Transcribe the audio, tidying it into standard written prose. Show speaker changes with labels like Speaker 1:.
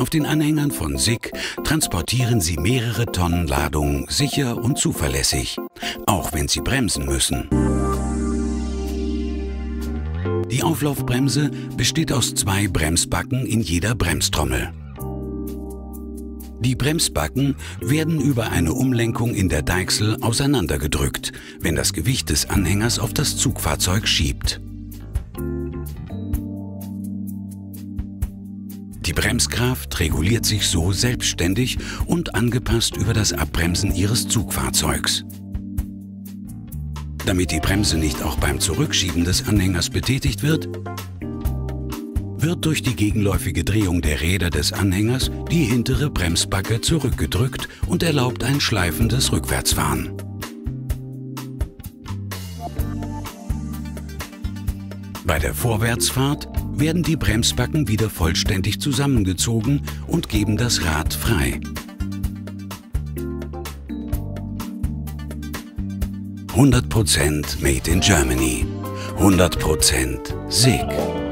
Speaker 1: Auf den Anhängern von SICK transportieren Sie mehrere Tonnen Ladung sicher und zuverlässig, auch wenn Sie bremsen müssen. Die Auflaufbremse besteht aus 2 Bremsbacken in jeder Bremstrommel. Die Bremsbacken werden über eine Umlenkung in der Deichsel auseinandergedrückt, wenn das Gewicht des Anhängers auf das Zugfahrzeug schiebt. Die Bremskraft reguliert sich so selbstständig und angepasst über das Abbremsen Ihres Zugfahrzeugs. Damit die Bremse nicht auch beim Zurückschieben des Anhängers betätigt wird durch die gegenläufige Drehung der Räder des Anhängers die hintere Bremsbacke zurückgedrückt und erlaubt ein schleifendes Rückwärtsfahren. Bei der Vorwärtsfahrt werden die Bremsbacken wieder vollständig zusammengezogen und geben das Rad frei. 100% Made in Germany. 100% SICK.